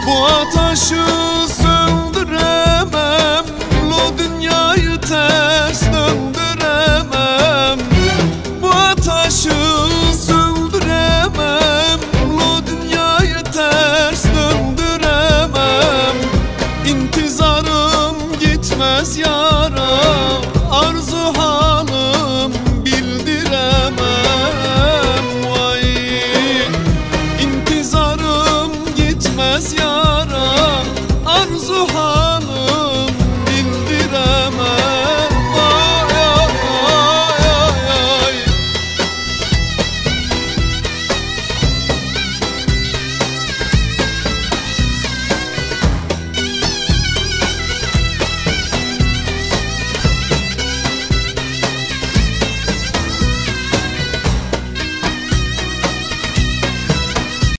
Bu ateşi söndüremem, lo dünyayı ters döndüremem. Bu ateşi söndüremem, lo dünyayı ters döndüremem. İntizarım gitmez ya